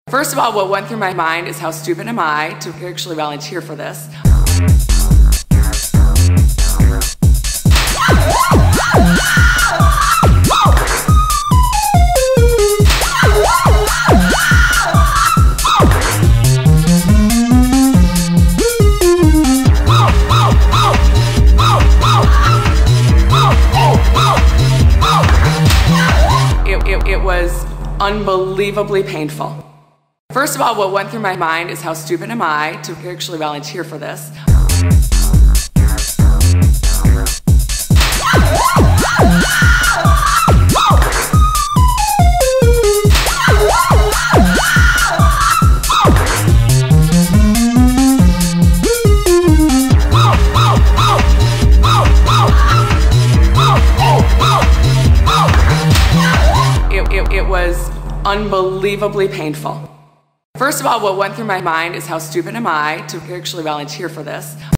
First of all, what went through my mind is how stupid am I to actually volunteer for this. It was unbelievably painful. First of all, what went through my mind is how stupid am I to actually volunteer for this. It was unbelievably painful. First of all, what went through my mind is how stupid am I to actually volunteer for this.